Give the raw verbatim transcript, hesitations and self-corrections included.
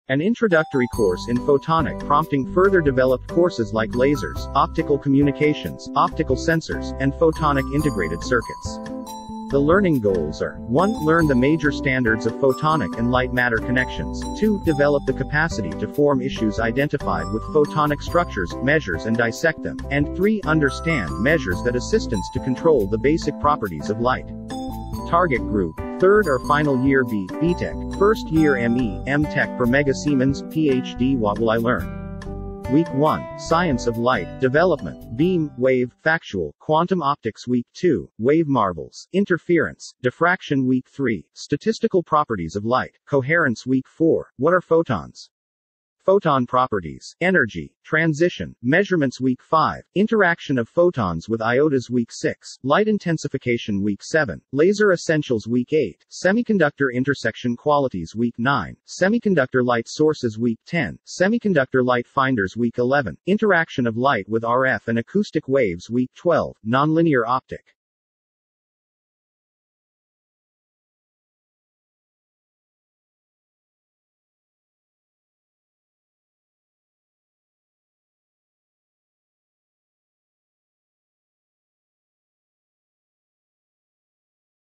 An introductory course in photonic prompting further developed courses like lasers, optical communications, optical sensors, and photonic integrated circuits. The learning goals are: one Learn the major standards of photonic and light matter connections, two Develop the capacity to form issues identified with photonic structures, measures and dissect them, and three Understand measures that assistance to control the basic properties of light. Target group: third or final year B, B.Tech, first year M E, M.Tech per Mega Siemens, P H D. What will I learn? Week one, Science of Light, Development, Beam, Wave, Factual, Quantum Optics. Week two, Wave Marvels, Interference, Diffraction. Week three, Statistical Properties of Light, Coherence. Week four, What are photons? Photon properties, energy, transition, measurements. Week five, interaction of photons with iotas. Week six, light intensification. Week seven, laser essentials. Week eight, semiconductor intersection qualities. Week nine, semiconductor light sources. Week ten, semiconductor light finders. Week eleven, interaction of light with R F and acoustic waves. Week twelve, nonlinear optic.